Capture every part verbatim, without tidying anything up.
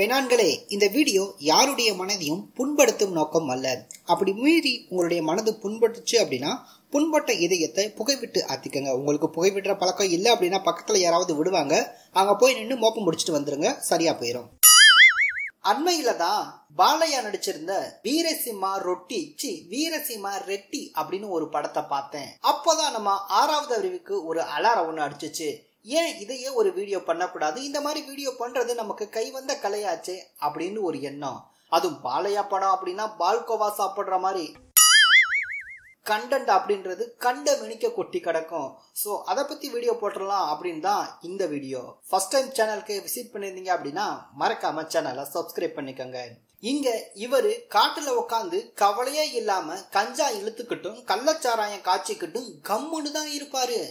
பெண்ணான்களே, இந்த வீடியோ யாருடைய மனதையும் புண்படுத்தும் நோக்கம் அல்ல. அப்படி மீறி உங்களுடைய மனது புண்பட்டுச்சு அப்படின்னா புண்பட்ட இதயத்தை புகைவிட்டு ஆத்திக்கங்க. உங்களுக்கு புகைவிடுற பழக்கம் இல்லை அப்படின்னா பக்கத்துல யாராவது விடுவாங்க, அங்க போய் நின்று மோப்பம் முடிச்சுட்டு வந்துருங்க, சரியா போயிடும். அண்மையில தான் பாலையா நடிச்சிருந்த வீரசிம்மா ரொட்டி சி வீரசிம்மா ரெட்டி அப்படின்னு ஒரு படத்தை பார்த்தேன். அப்போதான் நம்ம ஆறாவது அறிவுக்கு ஒரு அலாரம் ஒண்ணு அடிச்சிச்சு. ஏன் இதையே ஒரு வீடியோ பண்ணக்கூடாது, இந்த மாதிரி வீடியோ பண்றது நமக்கு கை வந்த கலையாச்சே அப்படின்னு ஒரு எண்ணம். அதுவும் பாலையா படம் அப்படின்னா பால்கோவா சாப்பிடுற மாதிரி கண்டென்ட் அப்படின்றது கண்ட மினிக்க கொட்டி கிடக்கும். ஸோ அதை பத்தி வீடியோ போட்டுடலாம் அப்படின்னு தான் இந்த வீடியோ. ஃபர்ஸ்ட் டைம் சேனலுக்கு விசிட் பண்ணிருந்தீங்க அப்படின்னா மறக்காம சேனலை சப்ஸ்கிரைப் பண்ணிக்கோங்க. இங்க இவரு காட்டுல உட்காந்து கவலையே இல்லாம கஞ்சா இழுத்துக்கிட்டும் கள்ளச்சாராயம் காய்ச்சிக்கிட்டும் கம்முன்னு தான் இருப்பாரு.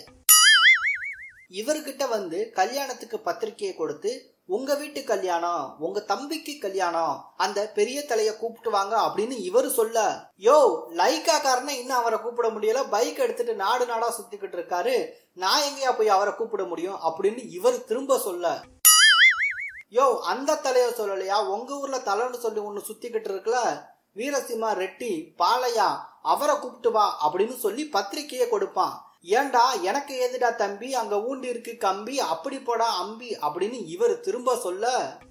இவர்கிட்ட வந்து கல்யாணத்துக்கு பத்திரிகையை கொடுத்து உங்க வீட்டு கல்யாணம், உங்க தம்பிக்கு கல்யாணம், அந்த பெரிய தலைய கூப்பிட்டு வாங்க அப்படின்னு இவரு சொல்ல, யோ லைக்கா காரன இன்னும் அவரை கூப்பிட முடியல, பைக் எடுத்துட்டு நாடு நாடா சுத்திக்கிட்டு இருக்காரு, நான் எங்கேயா போய் அவரை கூப்பிட முடியும் அப்படின்னு இவர் திரும்ப சொல்ல, யோ அந்த தலைய சொல்லலையா, உங்க ஊர்ல தலைன்னு சொல்லி ஒண்ணு சுத்திக்கிட்டு இருக்குல்ல வீரசிம்மா ரெட்டி பாலையா, அவரை கூப்பிட்டு வா அப்படின்னு சொல்லி பத்திரிகையை கொடுப்பான். ஏண்டா எனக்கு ஏதுடா தம்பி, அங்க ஊண்டி இருக்கு கம்பி, அப்படி போடா அம்பி அப்படின்னு இவர் திரும்ப சொல்ல,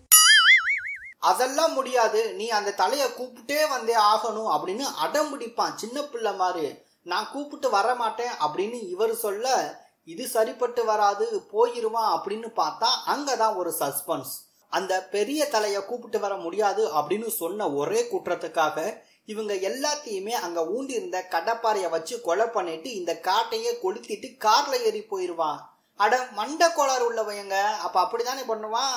அதெல்லாம் முடியாது, நீ அந்த தலைய கூப்பிட்டே வந்தே ஆகணும் அப்படின்னு அடம் பிடிப்பான் சின்ன பிள்ளை மாதிரி. நான் கூப்பிட்டு வர மாட்டேன் அப்படின்னு இவர் சொல்ல, இது சரிப்பட்டு வராது போயிருவான் அப்படின்னு பார்த்தா அங்கதான் ஒரு சஸ்பென்ஸ். அந்த பெரிய தலைய கூப்பிட்டு வர முடியாது அப்படின்னு சொன்ன ஒரே குற்றத்துக்காக இவங்க எல்லாத்தையுமே அங்க ஊண்டி இருந்த கடப்பாறைய வச்சு கொலை பண்ணிட்டு இந்த காட்டையே கொளுத்திட்டு கார்ல ஏறி போயிருவான். அட மண்ட கோளாறு உள்ளவங்க, அப்ப அப்படித்தானே பண்ணுவான்.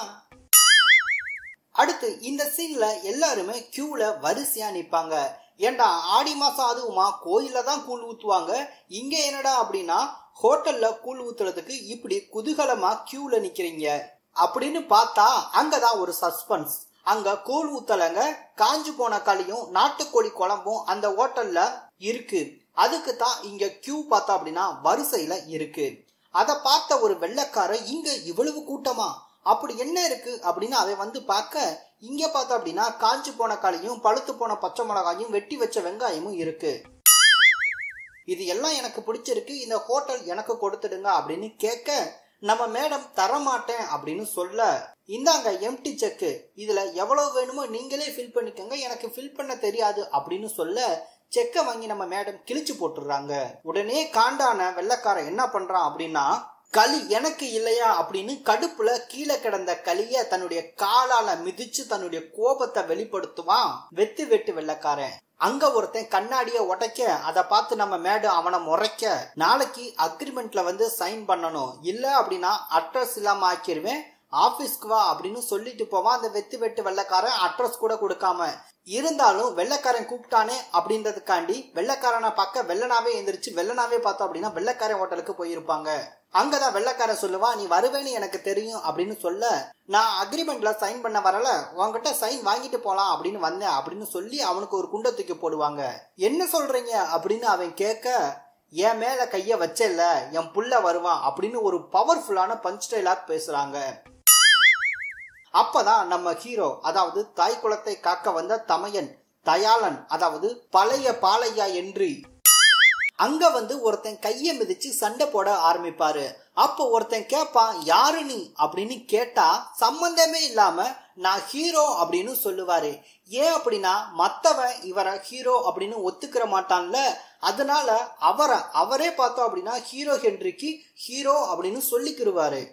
அடுத்து இந்த சீன்ல எல்லாருமே கியூல வரிசையா நிப்பாங்க. ஏண்டா ஆடி மாசம் அதுவுமா கோயில்ல தான் கூழ் ஊத்துவாங்க, இங்க என்னடா அப்படின்னா ஹோட்டல்ல கூழ் ஊத்துறதுக்கு இப்படி குதூகலமா கியூல நிக்கிறீங்க அப்படின்னு பார்த்தா அங்கதான் ஒரு சஸ்பென்ஸ். அங்க கூழ் ஊத்தலங்க, காஞ்சு போன களியும் நாட்டுக்கோழி குழம்பும் அந்த ஹோட்டல்ல இருக்கு. அதுக்கு தான் இங்க கியூ பார்த்தா அப்படின்னா வரிசையில இருக்கு. அதை பார்த்த ஒரு வெள்ளைக்கார இங்க இவ்வளவு கூட்டமா, அப்படி என்ன இருக்கு அப்படின்னு அவன் வந்து பார்க்க, இங்க பார்த்தா அப்படின்னா காஞ்சு போன களியும் பழுத்து போன பச்சை மிளகாயும் வெட்டி வச்ச வெங்காயமும் இருக்கு. இது எல்லாம் எனக்கு பிடிச்சிருக்கு, இந்த ஹோட்டல் எனக்கு கொடுத்துடுங்க அப்படின்னு கேட்க, நம்ம மேடம் தரமாட்டேன் அப்படின்னு சொல்ல, இந்தாங்க எம்டி செக்கு, இதுல எவ்வளவு வேணுமோ நீங்களே ஃபில் பண்ணிக்கோங்க, எனக்கு ஃபில் பண்ண தெரியாது அப்படின்னு சொல்ல, செக்கை வாங்கி நம்ம மேடம் கிழிச்சு போட்டுடுறாங்க. உடனே காண்டான வெள்ளைக்காரன் என்ன பண்றான் அப்படின்னா, களி எனக்கு இல்லையா அப்படின்னு கடுப்புல கீழே கிடந்த களிய தன்னுடைய காலால மிதிச்சு தன்னுடைய கோபத்தை வெளிப்படுத்துவான் வெத்து வெட்டு வெள்ளைக்காரன். அங்க ஒருத்தன் கண்ணாடிய உடைக்க, அதை பார்த்து நம்ம மேடம் அவனை முறைக்க, நாளைக்கு அக்ரிமெண்ட்ல வந்து சைன் பண்ணணும், இல்ல அப்படின்னா அட்ரஸ் இல்லாம ஆக்கிடுவேன், ஆபீஸ்க்கு வா அப்படின்னு சொல்லிட்டு போவான். அந்த வெத்து வெட்டு வெள்ளைக்காரன் அட்ரஸ் கூட கொடுக்காம இருந்தாலும் வெள்ளைக்காரன் கூப்பிட்டானே அப்படின்றதுக்காண்டி வெள்ளைக்காரனை பார்க்க வெள்ளனாவே எந்திரிச்சு வெள்ளனாவே பார்த்தோம் அப்படின்னா வெள்ளைக்காரன் ஹோட்டலுக்கு போயிருப்பாங்க. அங்கதான் வெள்ளைக்காரன் சொல்லுவா, நீ வருவேன்னு எனக்கு தெரியும் அப்படின்னு சொல்ல, நான் அக்ரிமெண்ட்ல சைன் பண்ண வரல, உங்ககிட்ட சைன் வாங்கிட்டு போலாம் அப்படின்னு வந்தேன் அப்படின்னு சொல்லி அவனுக்கு ஒரு குண்டை தூக்கி போடுவாங்க. என்ன சொல்றீங்க அப்படின்னு அவன் கேட்க, என் மேல கைய வச்சல என் புள்ள வருவான் அப்படின்னு ஒரு பவர்ஃபுல்லான பஞ்ச் டைலாக் பேசுறாங்க. அப்பதான் நம்ம ஹீரோ, அதாவது தாய் குலத்தை காக்க வந்த தமையன் தயாளன், அதாவது பழைய பாலையா என்று அங்க வந்து ஒருத்தன் கைய மிதிச்சு சண்டை போட ஆரம்பிப்பாரு. அப்போ ஒருத்தன் கேட்பான், யாரு நீ அப்படின்னு கேட்டா சம்பந்தமே இல்லாம நான் ஹீரோ அப்படின்னு சொல்லுவாரு. ஏன் அப்படின்னா மத்தவன் இவரை ஹீரோ அப்படின்னு ஒத்துக்கிற மாட்டான்ல, அதனால அவரை அவரே பார்த்தோம் அப்படின்னா ஹீரோ ஹென்ரிக்கு ஹீரோ அப்படின்னு சொல்லிக்கிருவாரு.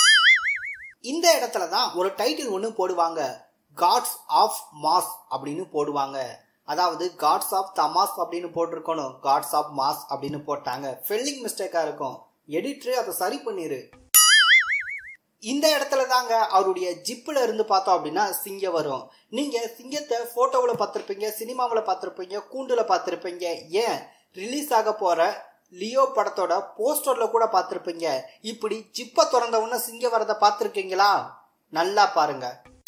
இந்த இடத்துலதான் ஒரு டைட்டில் ஒண்ணு போடுவாங்க, காட்ஸ் ஆஃப் மாஸ் அப்படின்னு போடுவாங்க. அதாவது காட்ஸ் ஆஃப் தமாஸ் அப்படின்னு போட்டிருக்கணும், காட்ஸ் ஆஃப் மாஸ் அப்படின்னு போட்டாங்க. ஸ்பெல்லிங் மிஸ்டேக்கா இருக்கும், எடிட்டர் அதை சரி பண்ணிரு. இந்த இடத்துல தாங்க அவருடைய ஜிப்ல இருந்து பார்த்தோம் அப்படின்னா சிங்கம் வரும். நீங்க சிங்கத்தை போட்டோவில் பார்த்திருப்பீங்க, சினிமாவில் பார்த்திருப்பீங்க, கூண்டுல பார்த்திருப்பீங்க, ஏன் ரிலீஸ் ஆக போற லியோ படத்தோட போஸ்டர்ல கூட பார்த்திருப்பீங்க. இப்படி ஜிப்ப திறந்த உடனே சிங்கம் வரத பார்த்திருக்கீங்களா? நல்லா பாருங்க.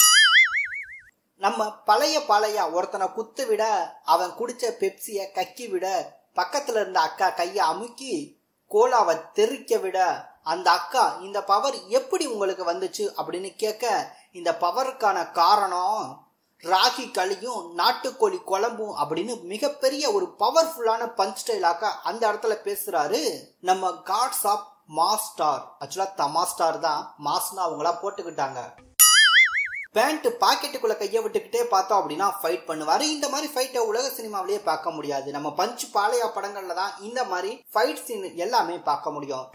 நம்ம பழைய பாலையா ஒருத்தனை குத்து விட, அவன் குடிச்ச பெப்சிய கக்கி விட, பக்கத்துல இருந்த அக்கா கைய அமுக்கி கோலாவை தெறிக்க விட, அந்த அக்கா இந்த பவர் எப்படி உங்களுக்கு வந்துச்சு அப்படின்னு கேட்க, இந்த பவருக்கான காரணம் ராகி களியும் நாட்டுக்கோழி குழம்பும் அப்படின்னு மிகப்பெரிய ஒரு பவர்ஃபுல்லான பஞ்ச் ஸ்டைலாக அந்த இடத்துல பேசுறாரு நம்ம காட்ஸ் ஆஃப் மாஸ் ஸ்டார். ஆக்சுவலா தமா ஸ்டார் தான் மாஸ்னா அவங்களா போட்டுக்கிட்டாங்க. பேண்ட் பாக்கெட்டுக்குள்ள கையை விட்டுக்கிட்டே பார்த்தோம் அப்படின்னா ஃபைட் பண்ணுவாரு. இந்த மாதிரி ஃபைட்டை உலக சினிமாவிலேயே பார்க்க முடியாது. நம்ம பஞ்ச் பாலையா படங்கள்ல தான் இந்த மாதிரி ஃபைட் சீன் எல்லாமே பார்க்க முடியும்.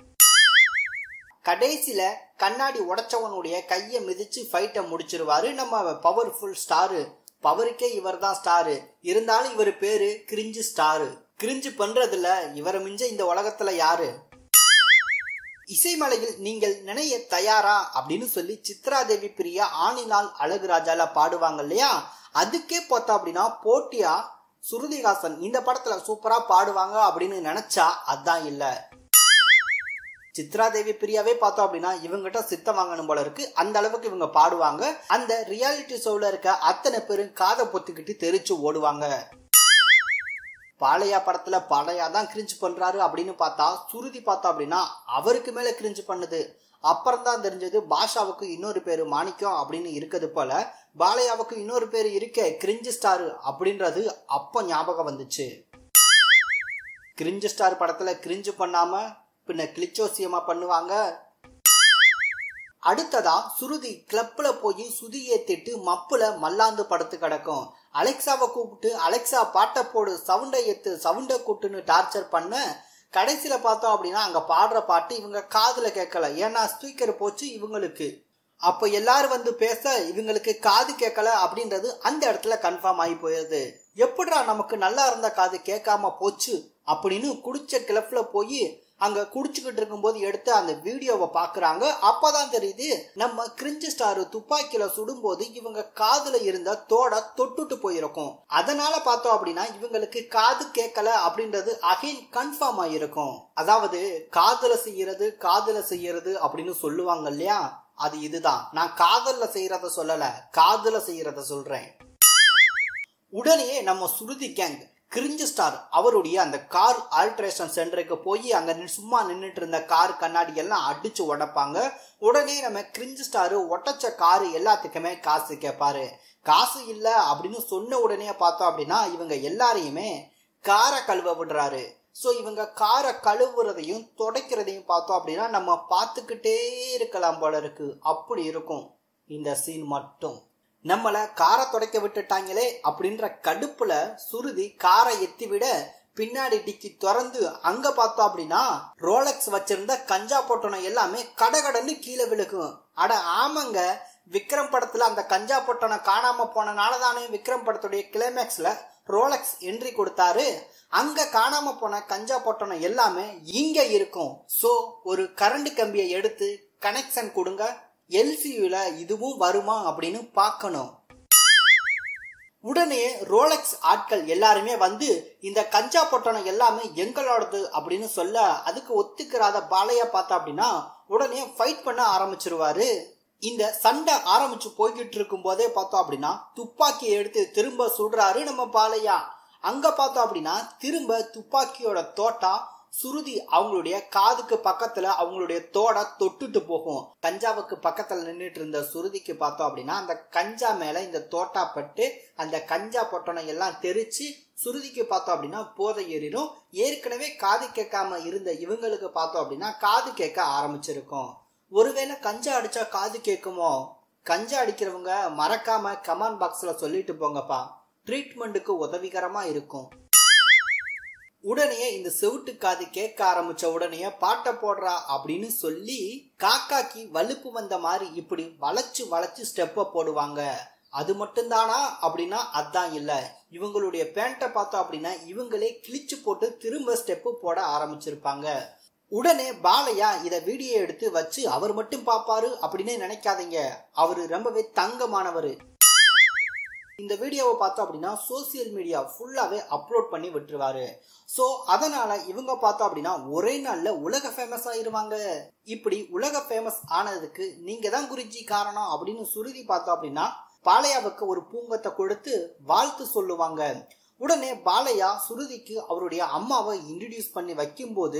கடைசியில கண்ணாடி உடைச்சவனுடைய கையை மிதிச்சு ஃபைட்டை முடிச்சிருவாரு நம்ம பவர்ஃபுல் ஸ்டாரு. பவருக்கே இவர் தான் ஸ்டாரு, இருந்தாலும் இவர் பேரு கிரிஞ்சு ஸ்டாரு. கிரிஞ்சு பண்றதுல இவரை மிஞ்ச இந்த உலகத்துல யாரு? இசைமலையில் நீங்கள் நினைய தயாரா அப்படின்னு சொல்லி சித்ரா தேவி பிரியா ஆணினால் அழகு ராஜால பாடுவாங்க இல்லையா, அதுக்கே பார்த்தா அப்படின்னா போட்டியா சுருதிஹாசன் இந்த படத்துல சூப்பரா பாடுவாங்க அப்படின்னு நினைச்சா அதான் இல்ல. சித்ரா தேவி பிரியாவே பார்த்தோம் அப்படின்னா இவங்கிட்ட சித்த வாங்கணும் போல இருக்கு, அந்த அளவுக்கு இவங்க பாடுவாங்க. அந்த ரியாலிட்டி ஷோல இருக்க அத்தனை பேரும் காதை பொத்திக்கிட்டு தெரிச்சு ஓடுவாங்க. பாலையா படத்துல பாலையா தான் கிரிஞ்சு பண்றாரு அப்படின்னு பார்த்தா சுருதி பார்த்தா அப்படின்னா அவருக்கு மேல கிரிஞ்சு பண்ணுது. அப்புறம் தான் தெரிஞ்சது பாஷாவுக்கு இன்னொரு பேரு மாணிக்கம் அப்படின்னு இருக்கிறது போல பாலையாவுக்கு இன்னொரு பேரு இருக்க கிரிஞ்சு ஸ்டார் அப்படின்றது அப்ப ஞாபகம் வந்துச்சு. கிரிஞ்சு ஸ்டார் படத்துல கிரிஞ்சு பண்ணாம பின்ன கிளிச்சோசியமா பண்ணுவாங்க. அடுத்ததா சுருதி கிளப்ல போய் சுதி ஏத்திட்டு மப்புல மல்லாந்து படுத்து கிடக்கும். அலெக்சாவை கூப்பிட்டு அலெக்சா பாட்டை போடு, சவுண்டை ஏத்து, சவுண்டை கூட்டுன்னு டார்ச்சர் பண்ண கடைசியில பார்த்தோம் அப்படின்னா அங்க பாடுற பாட்டு இவங்க காதுல கேட்கல, ஏன்னா ஸ்பீக்கர் போச்சு இவங்களுக்கு. அப்ப எல்லாரும் வந்து பேச இவங்களுக்கு காது கேட்கல அப்படின்றது அந்த இடத்துல கன்ஃபார்ம் ஆகி போயிருது. எப்படிடா நமக்கு நல்லா இருந்த காது கேட்காம போச்சு அப்படின்னு குடிச்ச கிளப்ல போய் அங்க குடிச்சுக்கிட்டு இருக்கும் போது எடுத்து அந்த வீடியோவை பாக்குறாங்க. அப்பதான் தெரியுது நம்ம கிரிஞ்சு ஸ்டார் துப்பாக்கியில சுடும் போது இவங்க காதுல இருந்த தோட தொட்டுட்டு போயிருக்கும். அதனால பார்த்தோம் அப்படின்னா இவங்களுக்கு காது கேட்கல அப்படின்றது அகைன் கன்ஃபார்ம் ஆயிருக்கும். அதாவது காதுல செய்யறது காதுல செய்யறது அப்படின்னு சொல்லுவாங்க இல்லையா, அது இதுதான். நான் காதல்ல செய்யறத சொல்லல, காதுல செய்யறத சொல்றேன். உடனே நம்ம சுருதி கேங் கிரிஞ்சு ஸ்டார் அவருடைய அந்த கார் ஆல்ட்ரேஷன் சென்டருக்கு போய் அங்க சும்மா நின்றுட்டு இருந்த கார் கண்ணாடி எல்லாம் அடிச்சு உடைப்பாங்க. உடனே நம்ம கிரிஞ்சு ஸ்டாரு ஒட்டச்ச காரு எல்லாத்துக்குமே காசு கேட்பாரு. காசு இல்ல அப்படின்னு சொன்ன உடனே பார்த்தோம் அப்படின்னா இவங்க எல்லாரையுமே காரை கழுவ விடுறாரு. ஸோ இவங்க காரை கழுவுறதையும் துடைக்கிறதையும் பார்த்தோம் அப்படின்னா நம்ம பார்த்துக்கிட்டே இருக்கலாம் போல இருக்கு. அப்படி இருக்கும் இந்த சீன் மட்டும். நம்மளை காரை துடைக்க விட்டுட்டாங்களே அப்படின்ற கடுப்புல சுருதி காரை எத்தி விட பின்னாடி டிக்கி திறந்து அங்க பார்த்தோம் அப்படின்னா ரோலக்ஸ் வச்சிருந்த கஞ்சா பொட்டணம் எல்லாமே கடகடன்னு கீழே விழுகும். அட ஆமாங்க, விக்ரம் படத்துல அந்த கஞ்சா பொட்டணம் காணாம போனனாலதானே விக்ரம் படத்துடைய கிளைமேக்ஸ்ல ரோலக்ஸ் என்ட்ரி கொடுத்தாரு. அங்க காணாம போன கஞ்சா பொட்டணம் எல்லாமே இங்க இருக்கும். சோ ஒரு கரண்ட் கம்பியை எடுத்து கனெக்ஷன் கொடுங்க, எல்சியூல இதுவும் வருமா அப்படின்னு பார்க்கணும். உடனே ரோலக்ஸ் ஆட்கள் எல்லாருமே வந்து இந்த கஞ்சா பொட்டணம் எல்லாமே எங்களோடது அப்படின்னு சொல்ல அதுக்கு ஒத்துக்கிறாத பாலையா பார்த்தா அப்படின்னா உடனே ஃபைட் பண்ண ஆரம்பிச்சிருவாரு. இந்த சண்டை ஆரம்பிச்சு போய்கிட்டு இருக்கும் போதே பார்த்தோம் அப்படின்னா துப்பாக்கியை எடுத்து திரும்ப சுடுறாரு நம்ம பாலையா. அங்க பார்த்தோம் அப்படின்னா திரும்ப துப்பாக்கியோட தோட்டா சுருதி அவங்களுடைய காதுக்கு பக்கத்துல அவங்களுடைய தோட தொட்டுட்டு போகும். கஞ்சாவுக்கு பக்கத்துல நின்றுட்டு இருந்த சுருதிக்கு பார்த்தோம் அப்படின்னா அந்த கஞ்சா மேல இந்த தோட்டா பட்டு அந்த கஞ்சா பொட்டணம் எல்லாம் தெரிச்சு சுருதிக்கு பார்த்தோம் அப்படின்னா போதை ஏறிடும். ஏற்கனவே காது கேட்காம இருந்த இவங்களுக்கு பார்த்தோம் அப்படின்னா காது கேட்க ஆரம்பிச்சிருக்கும். ஒருவேளை கஞ்சா அடிச்சா காது கேட்குமோ? கஞ்சா அடிக்கிறவங்க மறக்காம கமெண்ட் பாக்ஸ்ல சொல்லிட்டு போங்கப்பா, ட்ரீட்மெண்ட்டுக்கு உதவிகரமா இருக்கும். உடனே இந்த செவுட்டு காது கேட்க ஆரம்பிச்ச உடனே பாட்டை போடுறா அப்படின்னு சொல்லி காக்காக்கு வலுப்பு வந்த மாதிரி இப்படி வளைச்சு வளைச்சு ஸ்டெப்ப போடுவாங்க. அது மட்டும்தானா அப்படின்னா அதான் இல்ல, இவங்களுடைய பேண்ட்டை பார்த்தோம் அப்படின்னா இவங்களே கிழிச்சு போட்டு திரும்ப ஸ்டெப்பு போட ஆரம்பிச்சிருப்பாங்க. உடனே பாலையா இத வீடியோ எடுத்து வச்சு அவர் மட்டும் பாப்பாரு அப்படின்னு நினைக்காதீங்க, அவரு ரொம்பவே தங்கமானவர். இந்த வீடியோவை பார்த்தோம் அப்படின்னா சோசியல் மீடியா ஃபுல்லாவே அப்லோட் பண்ணி விட்டுருவாரு. சோ அதனால இவங்க பார்த்தோம் அப்படின்னா ஒரே நாள்ல உலக ஃபேமஸ் ஆயிருவாங்க. இப்படி உலக ஃபேமஸ் ஆனதுக்கு நீங்க தான் குருஜி காரணம் அப்படின்னு சுருதி பார்த்தோம் அப்படின்னா பாலையாவுக்கு ஒரு பூங்கத்தை கொடுத்து வாழ்த்து சொல்லுவாங்க. உடனே பாலையா சுருதிக்கு அவருடைய அம்மாவை இன்ட்ரடியூஸ் பண்ணி வைக்கும் போது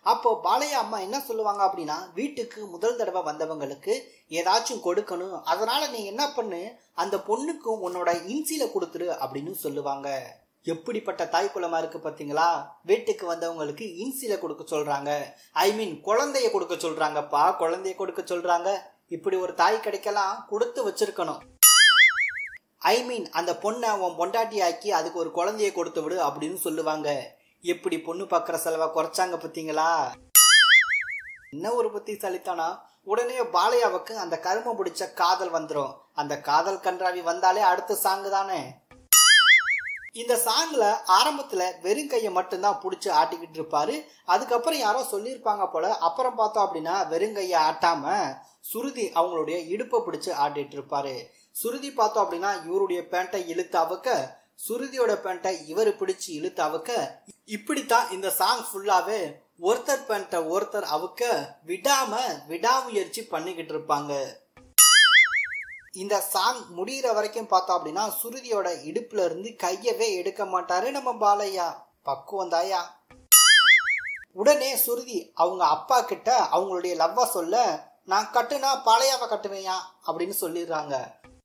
அப்போ பாலையா அம்மா என்ன சொல்லுவாங்க அப்படின்னா, வீட்டுக்கு முதல் தடவை வந்தவங்களுக்கு ஏதாச்சும் கொடுக்கணும், அதனால நீ என்ன பண்ணு, அந்த பொண்ணுக்கு உன்னோட இன்சில கொடுத்துரு அப்படின்னு சொல்லுவாங்க. எப்படிப்பட்ட தாய் குலமா இருக்கு பாத்தீங்களா? வீட்டுக்கு வந்தவங்களுக்கு இன்சில கொடுக்க சொல்றாங்க, ஐ மீன் குழந்தைய கொடுக்க சொல்றாங்கப்பா, குழந்தைய கொடுக்க சொல்றாங்க. இப்படி ஒரு தாய் கிடைக்கலாம், கொடுத்து வச்சிருக்கணும். ஐ மீன் அந்த பொண்ணை உன் பொண்டாட்டி ஆக்கி அதுக்கு ஒரு குழந்தைய கொடுத்து விடு அப்படின்னு சொல்லுவாங்க. எப்படி பொண்ணு பார்க்குற செலவை குறைச்சாங்க பார்த்தீங்களா? என்ன ஒரு புத்திசாலித்தானா? உடனே பாலையாவுக்கு அந்த கருமம் பிடிச்ச காதல் வந்துடும். அந்த காதல் கன்றாவி வந்தாலே அடுத்த சாங்கு தானே. இந்த சாங்ல ஆரம்பத்துல வெறும் கையை மட்டும்தான் பிடிச்சி ஆட்டிக்கிட்டு இருப்பாரு. அதுக்கப்புறம் யாரோ சொல்லியிருப்பாங்க போல. அப்புறம் பார்த்தோம் அப்படின்னா வெறுங்கையை ஆட்டாம சுருதி அவங்களுடைய இடுப்பை பிடிச்சு ஆட்டிட்டு இருப்பாரு. சுருதி பார்த்தோம் அப்படின்னா இவருடைய பேண்டை இழுத்து அவுக்க, சுருதியோட பேண்டை இவர் பிடிச்சு இழுத்து அவுக்க, இப்படித்தான் இந்த சாங் ஃபுல்லாவே ஒருத்தர் பேண்டை ஒருத்தர் அவுக்க விடாம விடாமுயற்சி பண்ணிக்கிட்டு இருப்பாங்க. இந்த சாங் முடிகிற வரைக்கும் பார்த்தோம் அப்படின்னா சுருதியோட இடுப்புல இருந்து கையவே எடுக்க மாட்டாரு நம்ம பாலையா. பக்குவம் தாயா. உடனே சுருதி அவங்க அப்பா கிட்ட அவங்களுடைய லவ்வா சொல்ல, நான் கட்டுனா பாலையாவை கட்டுவேயா அப்படின்னு சொல்லிடுறாங்க.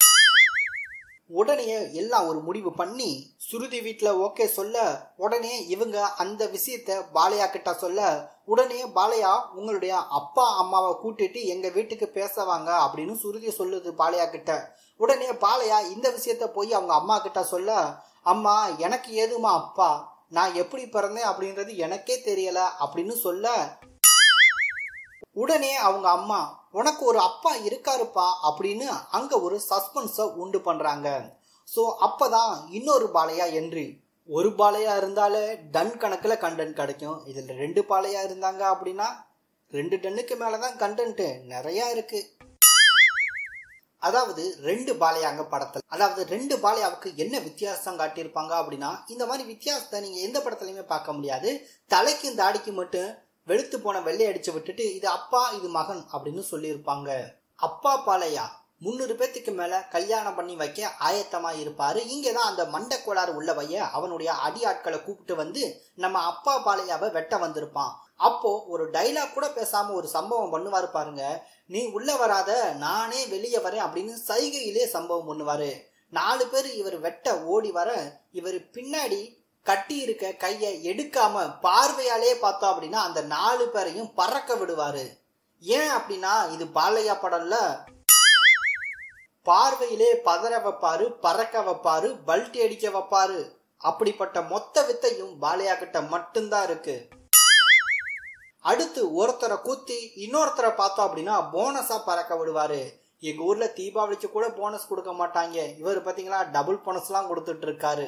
உடனே எல்லாம் ஒரு முடிவு பண்ணி சுருதி வீட்டில் ஓகே சொல்ல, உடனே இவங்க அந்த விஷயத்த பாலையா கிட்ட சொல்ல, உடனே பாலையா உங்களுடைய அப்பா அம்மாவை கூட்டிட்டு எங்க வீட்டுக்கு பேசவாங்க அப்படின்னு சுருதி சொல்லுது பாலையா கிட்ட. உடனே பாலையா இந்த விஷயத்த போய் அவங்க அம்மா கிட்ட சொல்ல, அம்மா எனக்கு ஏதுமா அப்பா, நான் எப்படி பிறந்தேன் அப்படின்றது எனக்கே தெரியல அப்படின்னு சொல்ல, உடனே அவங்க அம்மா உனக்கு ஒரு அப்பா இருக்காருப்பா அப்படின்னு அங்க ஒரு சஸ்பென்ஸை உண்டு பண்றாங்க. ஸோ அப்பதான் இன்னொரு பாலையா என்று, ஒரு பாலையா இருந்தாலே டன் கணக்குல கண்டென்ட் கிடைக்கும். இதுல ரெண்டு பாலையா இருந்தாங்க அப்படின்னா ரெண்டு டன்னுக்கு மேலதான் கண்டென்ட் நிறைய இருக்கு. அதாவது ரெண்டு பாலையாங்க படத்துல, அதாவது ரெண்டு பாலையாவுக்கு என்ன வித்தியாசம் காட்டியிருப்பாங்க அப்படின்னா, இந்த மாதிரி வித்தியாசத்தை நீங்க எந்த படத்துலயுமே பார்க்க முடியாது. தலைக்கும் தாடிக்கு மட்டும் வெளுத்து போன வெள்ளை அடிச்சு விட்டுட்டு இது அப்பா இது மகன் அப்படின்னு சொல்லியிருப்பாங்க. அப்பா பாலையா முன்னூறு பேத்துக்கு மேல கல்யாணம் பண்ணி வைக்க ஆயத்தமா இருப்பாரு. இங்கதான் அந்த மண்டை கோளாறு உள்ளவைய அவனுடைய அடி ஆட்களை கூப்பிட்டு வந்து நம்ம அப்பா பாலையாவை வெட்ட வந்திருப்பான். அப்போ ஒரு டைலாக் கூட பேசாம ஒரு சம்பவம் பண்ணுவாரு பாருங்க. நீ உள்ள வராத, நானே வெளியே வரேன் அப்படின்னு சைகையிலே சம்பவம் பண்ணுவாரு. நாலு பேர் இவர் வெட்ட ஓடி வர, இவர் பின்னாடி கட்டி இருக்க கையை எடுக்காம பார்வையாலே பார்த்தோம் அப்படின்னா அந்த நாலு பேரையும் பறக்க விடுவாரு. ஏன் அப்படின்னா இது பாலையா படம்ல, பார்வையிலே பதற வைப்பாரு, பறக்க வைப்பாரு, பல்ட்டி அடிக்க வைப்பாரு. அப்படிப்பட்ட மொத்த வித்தையும் பாலையா கிட்ட மட்டும்தான் இருக்கு. அடுத்து ஒருத்தரை கூத்தி இன்னொருத்தரை பார்த்தோம் அப்படின்னா போனஸா பறக்க விடுவாரு. எங்க ஊர்ல தீபாவளிக்கு கூட போனஸ் கொடுக்க மாட்டாங்க, இவர் பாத்தீங்களா டபுள் போனஸ் எல்லாம் கொடுத்துட்டு இருக்காரு.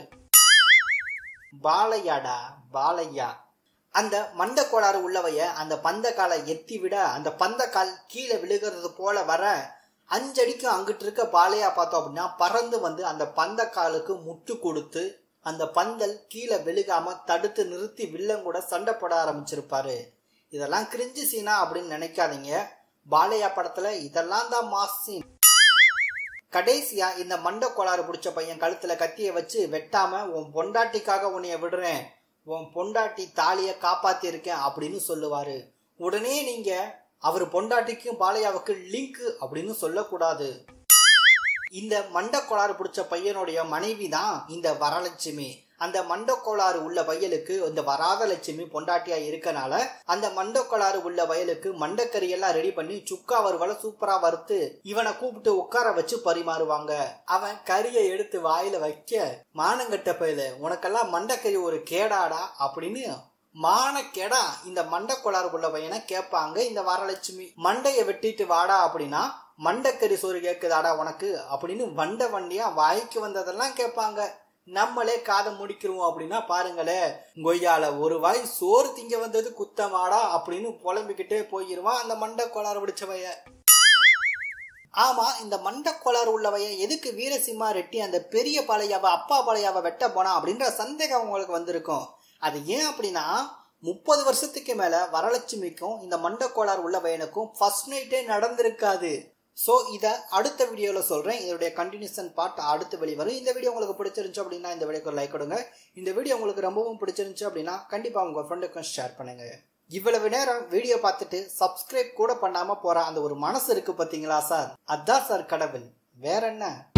பாலையாடா பாலையா. அந்த மண்ட கோளாறு உள்ளவைய அந்த பந்த காலை எத்தி விட அந்த பந்த கால் கீழே விழுகிறது போல வர, அஞ்சடிக்கு அங்கிட்டு இருக்க பாலையா பார்த்தோம் அப்படின்னா பறந்து வந்து அந்த பந்த காலுக்கு முட்டு கொடுத்து அந்த பந்தல் கீழே விழுகாம தடுத்து நிறுத்தி வில்லன் கூட சண்டை போட ஆரம்பிச்சிருப்பாரு. இதெல்லாம் கிரிஞ்சு சீனா அப்படின்னு நினைக்காதீங்க. பாலையா படத்துல இதெல்லாம் தான் மாஸ் சீன். கடைசியா இந்த மண்ட கோளாறு பிடிச்ச பையன் கழுத்துல கத்திய வச்சு, வெட்டாம உன் பொண்டாட்டிக்காக உன்னைய விடுறேன், உன் பொண்டாட்டி தாலிய காப்பாத்தி இருக்கேன் அப்படின்னு சொல்லுவாரு. உடனே நீங்க அவர் பொண்டாட்டிக்கும் பாலையாவுக்கு லிங்க் அப்படின்னு சொல்லக்கூடாது. இந்த மண்ட கோளாறு பிடிச்ச பையனுடைய மனைவி தான் இந்த வரலட்சுமி. அந்த மண்டக்கோளாறு உள்ள வயலுக்கு இந்த வராத லட்சுமி பொண்டாட்டியா இருக்கனால அந்த மண்டக்கோளாறு உள்ள வயலுக்கு மண்டக்கறி எல்லாம் ரெடி பண்ணி சுக்கா வறுவலை சூப்பரா வறுத்து இவனை கூப்பிட்டு உட்கார வச்சு பரிமாறுவாங்க. அவன் கறியை எடுத்து வாயில வைக்க, மானங்கட்ட பயில உனக்கெல்லாம் மண்டக்கறி ஒரு கேடாடா அப்படின்னு மான கெடா இந்த மண்டக்கோளாறு உள்ள பையனை கேட்பாங்க. இந்த வரலட்சுமி மண்டைய வெட்டிட்டு வாடா அப்படின்னா, மண்டக்கறி சோறு கேக்குதாடா உனக்கு அப்படின்னு வண்ட வண்டியா வாய்க்கு வந்ததெல்லாம் கேட்பாங்க. நம்மளே காதை முடிக்கிறோம் அப்படின்னா பாருங்களே, கொய்யால ஒரு வாய் சோறு திங்க வந்தது குத்தமாடா அப்படின்னு புலம்பிக்கிட்டே போயிருவான் அந்த மண்ட கோளாறு பிடிச்சவைய. ஆமா, இந்த மண்ட கோளாறு உள்ளவைய எதுக்கு வீரசிம்மா ரெட்டி அந்த பெரிய பாலையாவை அப்பா பாலையாவை வெட்ட போனா அப்படின்ற சந்தேகம் உங்களுக்கு வந்திருக்கும். அது ஏன் அப்படின்னா, முப்பது வருஷத்துக்கு மேல வரலட்சுமிக்கும் இந்த மண்ட கோளாறு உள்ள பையனுக்கும் ஃபர்ஸ்ட் நைட்டே நடந்திருக்காது. ஸோ இதை அடுத்த வீடியோவில் சொல்கிறேன். இதோடைய கண்டினியூஷன் பார்ட் அடுத்து வெளிவரும். இந்த வீடியோ உங்களுக்கு பிடிச்சிருந்துச்சு அப்படின்னா இந்த வீடியோக்கு ஒரு லைக் கொடுங்க. இந்த வீடியோ உங்களுக்கு ரொம்பவும் பிடிச்சிருந்துச்சு அப்படின்னா கண்டிப்பாக உங்கள் ஃப்ரெண்டுக்கும் ஷேர் பண்ணுங்கள். இவ்வளவு நேரம் வீடியோ பார்த்துட்டு சப்ஸ்கிரைப் கூட பண்ணாம போற அந்த ஒரு மனசு இருக்கு பாத்தீங்களா சார், அதான் சார் கடவுள், வேற என்ன.